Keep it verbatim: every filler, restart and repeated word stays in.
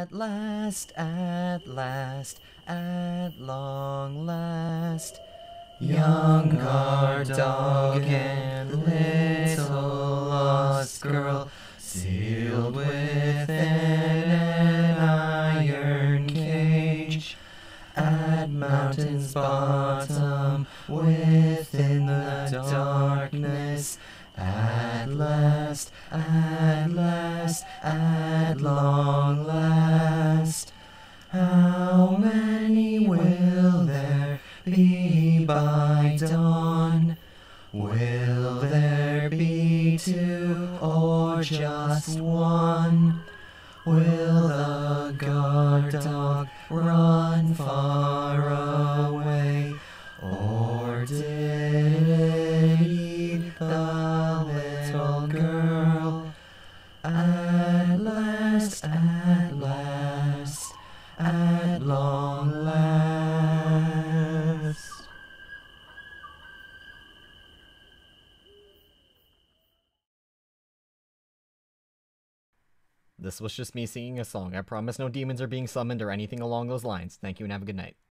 At last, at last, at long last, young guard dog and little lost girl, sealed within an iron cage, at mountain's bottom, within the darkness. At last, at last, at long last. How many will there be by dawn? Will there be two or just one? Will the guard dog run far away, or did it eat the little girl? At last, at last, at long last. This was just me singing a song. I promise no demons are being summoned or anything along those lines. Thank you and have a good night.